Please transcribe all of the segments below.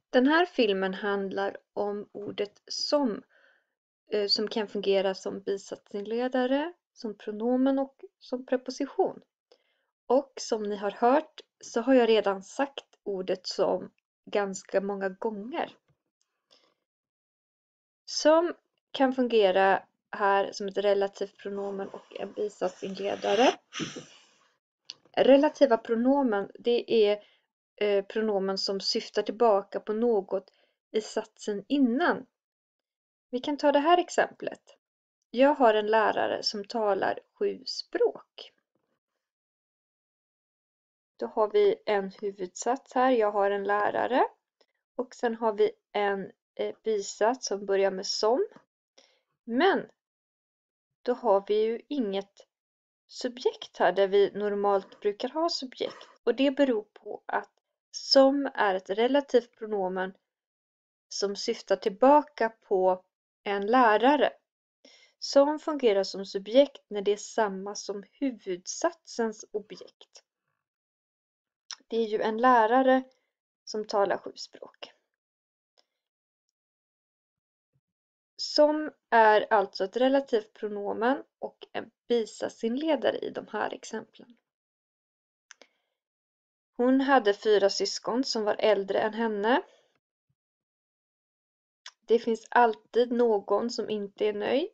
Den här filmen handlar om ordet som kan fungera som bisatsinledare, som pronomen och som preposition. Och som ni har hört så har jag redan sagt ordet som ganska många gånger. Som kan fungera här som ett relativt pronomen och en bisatsinledare. Relativa pronomen, det är pronomen som syftar tillbaka på något i satsen innan. Vi kan ta det här exemplet. Jag har en lärare som talar 7 språk. Då har vi en huvudsats här. Jag har en lärare. Och sen har vi en bisats som börjar med som. Men då har vi ju inget subjekt här där vi normalt brukar ha subjekt. Och det beror på att som är ett relativt pronomen som syftar tillbaka på en lärare. Som fungerar som subjekt när det är samma som huvudsatsens objekt. Det är ju en lärare som talar 7 språk. Som är alltså ett relativt pronomen och en bisatsinledare i de här exemplen. Hon hade 4 syskon som var äldre än henne. Det finns alltid någon som inte är nöjd.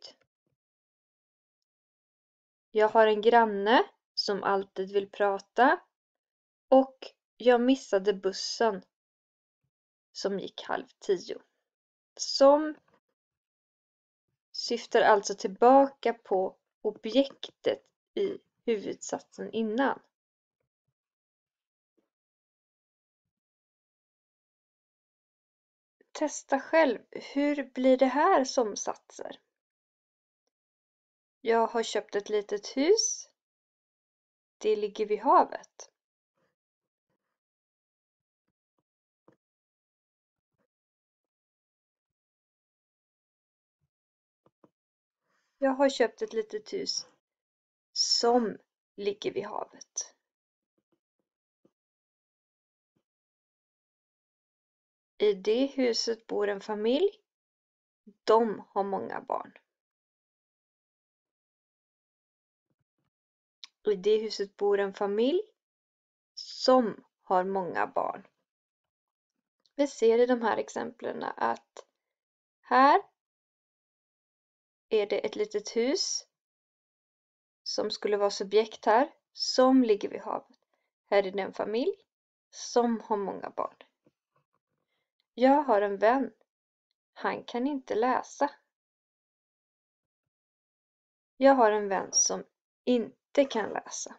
Jag har en granne som alltid vill prata. Och jag missade bussen som gick 9:30. Som syftar alltså tillbaka på objektet i huvudsatsen innan. Testa själv, hur blir det här som satser? Jag har köpt ett litet hus. Det ligger vid havet. Jag har köpt ett litet hus som ligger vid havet. I det huset bor en familj. De har många barn. I det huset bor en familj som har många barn. Vi ser i de här exemplen att här är det ett litet hus som skulle vara subjekt här, som ligger vid havet. Här är det en familj som har många barn. Jag har en vän. Han kan inte läsa. Jag har en vän som inte kan läsa.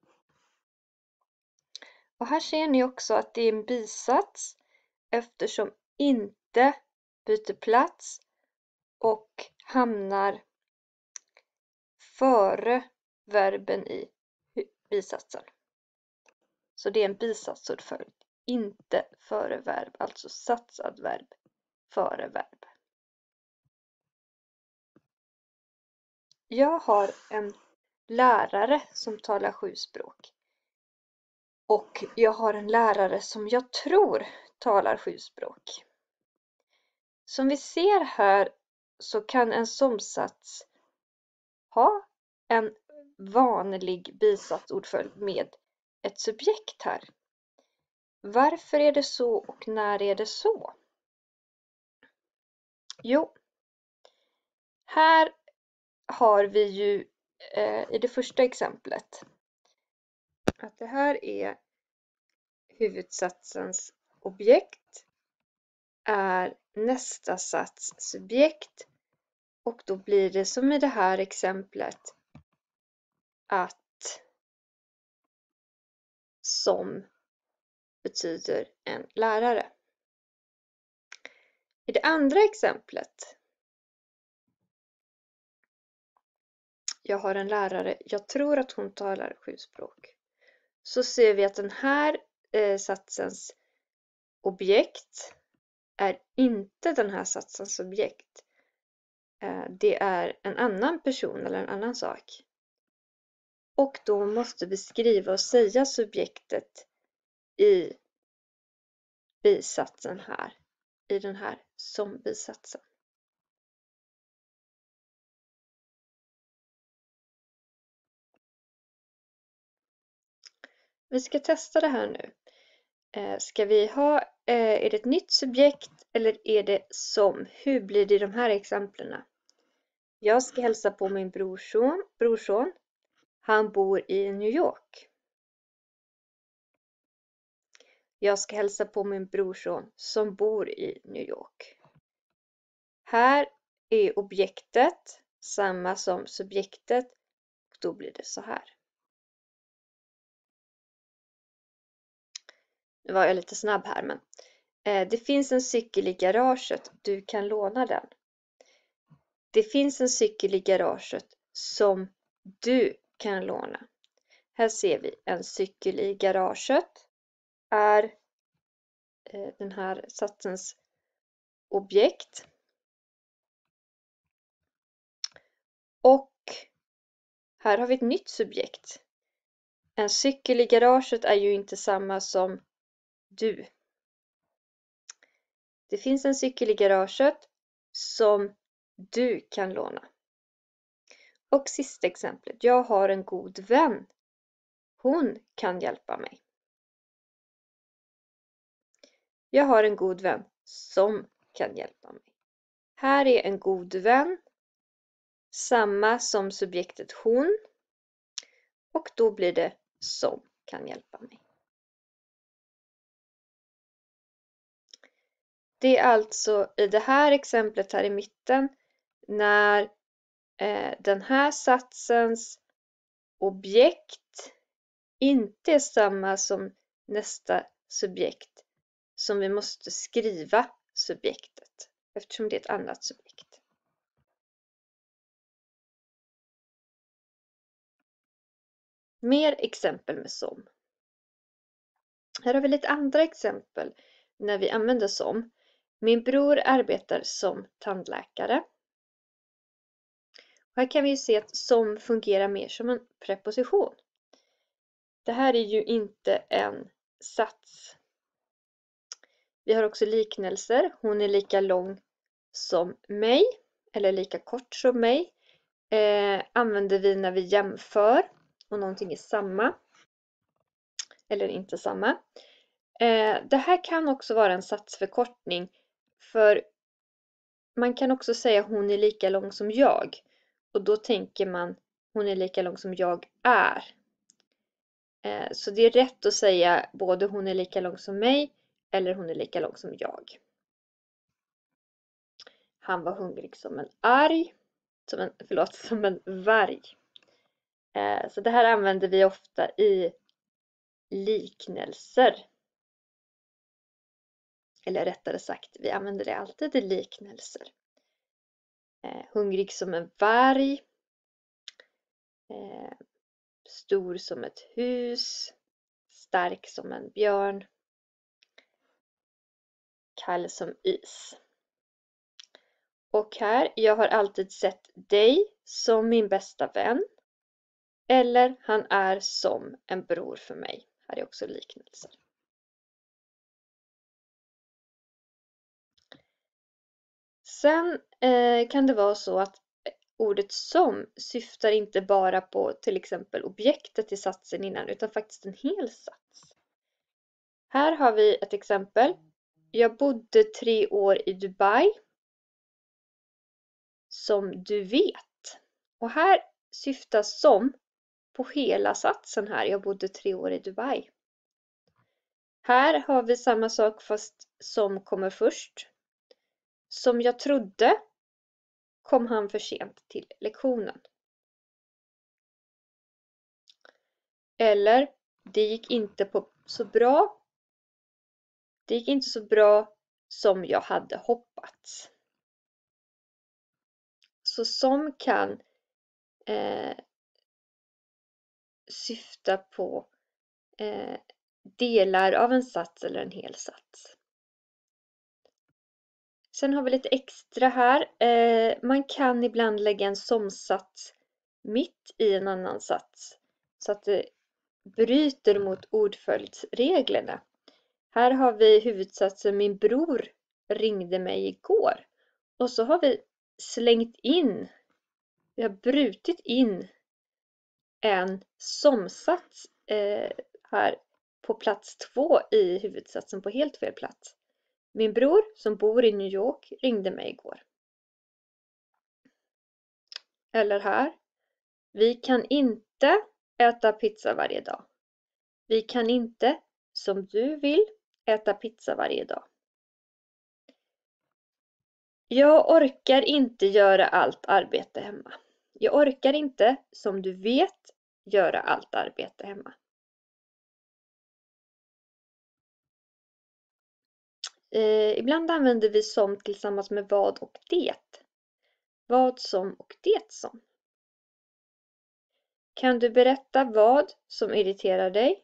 Och här ser ni också att det är en bisats eftersom inte byter plats och hamnar före verben i bisatsen. Så det är en bisatsordföljd, inte före verb, alltså satsadverb före verb. Jag har en lärare som talar 7 språk. Och jag har en lärare som jag tror talar 7 språk. Som vi ser här så kan en somsats ha en vanlig bisatsordföljd med ett subjekt här. Varför är det så och när är det så? Jo, här har vi ju i det första exemplet att det här är huvudsatsens objekt är nästa sats subjekt och då blir det som i det här exemplet att som betyder en lärare. I det andra exemplet, jag har en lärare, jag tror att hon talar 7 språk. Så ser vi att den här satsens objekt är inte den här satsens subjekt. Det är en annan person eller en annan sak. Och då måste vi skriva och säga subjektet i bisatsen här. i den här som-bisatsen. Vi ska testa det här nu. Ska vi ha, är det ett nytt subjekt eller är det som? Hur blir det i de här exemplen? Jag ska hälsa på min brorson. Han bor i New York. Jag ska hälsa på min brorson som bor i New York. Här är objektet samma som subjektet och då blir det så här. Nu var jag lite snabb här, men det finns en cykel i garaget. Du kan låna den. Det finns en cykel i garaget som du kan låna. Här ser vi en cykel i garaget är den här satsens objekt. Och här har vi ett nytt subjekt. En cykel i garaget är ju inte samma som du. Det finns en cykel i garaget som du kan låna. Och sista exemplet. Jag har en god vän. Hon kan hjälpa mig. Jag har en god vän som kan hjälpa mig. Här är en god vän samma som subjektet hon. Och då blir det som kan hjälpa mig. Det är alltså i det här exemplet här i mitten när den här satsens objekt inte är samma som nästa subjekt som vi måste skriva subjektet eftersom det är ett annat subjekt. Mer exempel med som. Här har vi lite andra exempel när vi använder som. Min bror arbetar som tandläkare. Och här kan vi se att som fungerar mer som en preposition. Det här är ju inte en sats. Vi har också liknelser. Hon är lika lång som mig. Eller lika kort som mig. Använder vi när vi jämför. Och någonting är samma. Eller inte samma. Det här kan också vara en satsförkortning. För man kan också säga hon är lika lång som jag. Och då tänker man hon är lika lång som jag är. Så det är rätt att säga både hon är lika lång som mig eller hon är lika lång som jag. Han var hungrig som en varg. Så det här använder vi ofta i liknelser. Eller rättare sagt, vi använder det alltid i liknelser. Hungrig som en varg. Stor som ett hus. Stark som en björn. Kall som is. Och här, jag har alltid sett dig som min bästa vän. Eller han är som en bror för mig. Här är också liknelser. Sen kan det vara så att ordet som syftar inte bara på till exempel objektet i satsen innan utan faktiskt en hel sats. Här har vi ett exempel. Jag bodde 3 år i Dubai. Som du vet. Och här syftar som på hela satsen här. Jag bodde 3 år i Dubai. Här har vi samma sak fast som kommer först. Som jag trodde kom han för sent till lektionen. Eller det gick inte så bra. Det gick inte så bra som jag hade hoppats. Så som kan syfta på delar av en sats eller en hel sats. Sen har vi lite extra här. Man kan ibland lägga en som-sats mitt i en annan sats. Så att det bryter mot ordföljdsreglerna. Här har vi huvudsatsen min bror ringde mig igår. Och så har vi slängt in, vi har brutit in en somsats här på plats 2 i huvudsatsen på helt fel plats. Min bror som bor i New York ringde mig igår. Eller här. Vi kan inte äta pizza varje dag. Vi kan inte, som du vill, äta pizza varje dag. Jag orkar inte göra allt arbete hemma. Jag orkar inte, som du vet, göra allt arbete hemma. Ibland använder vi som tillsammans med vad och det. Vad som och det som. Kan du berätta vad som irriterar dig?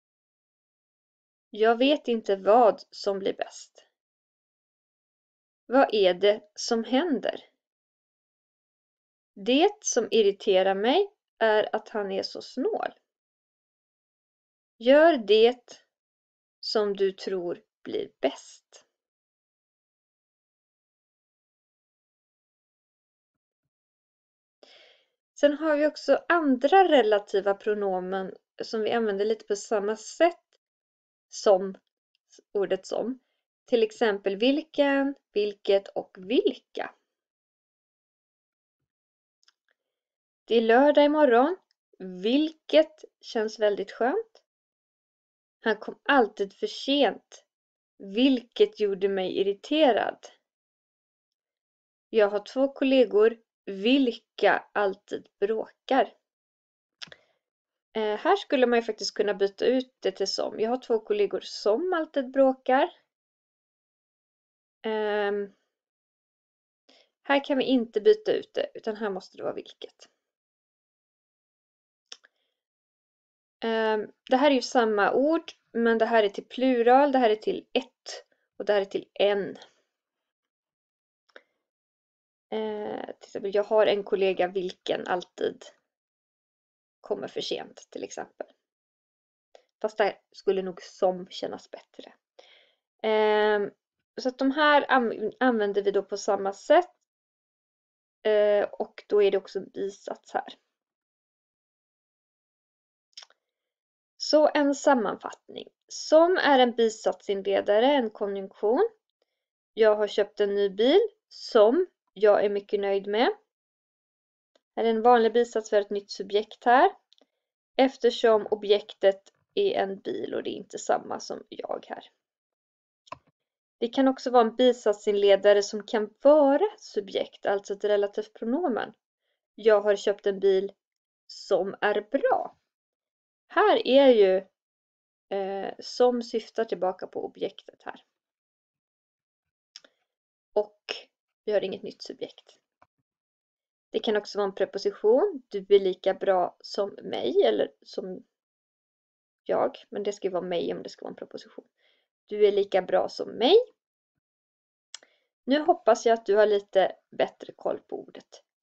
Jag vet inte vad som blir bäst. Vad är det som händer? Det som irriterar mig är att han är så snål. Gör det som du tror blir bäst. Sen har vi också andra relativa pronomen som vi använder lite på samma sätt som ordet som. Till exempel vilken, vilket och vilka. Det är lördag imorgon. Vilket känns väldigt skönt. Han kom alltid för sent. Vilket gjorde mig irriterad. Jag har 2 kollegor. Vilka alltid bråkar. Här skulle man ju faktiskt kunna byta ut det till som. Jag har 2 kollegor som alltid bråkar. Här kan vi inte byta ut det, utan här måste det vara vilket. Det här är ju samma ord, men det här är till plural, det här är till ett och det här är till en. Till exempel, jag har en kollega vilken alltid kommer för sent till exempel. Fast det skulle nog som kännas bättre. Så att de här använder vi då på samma sätt. Och då är det också en bisats här. Så en sammanfattning. Som är en bisatsinledare, en konjunktion. Jag har köpt en ny bil som jag är mycket nöjd med. Här är en vanlig bisats för ett nytt subjekt här. Eftersom objektet är en bil och det är inte samma som jag här. Det kan också vara en bisatsinledare som kan vara subjekt, alltså ett relativt pronomen. Jag har köpt en bil som är bra. Här är ju som syftar tillbaka på objektet här. Och vi har inget nytt subjekt. Det kan också vara en preposition. Du är lika bra som mig eller som jag. Men det ska vara mig om det ska vara en preposition. Du är lika bra som mig. Nu hoppas jag att du har lite bättre koll på ordet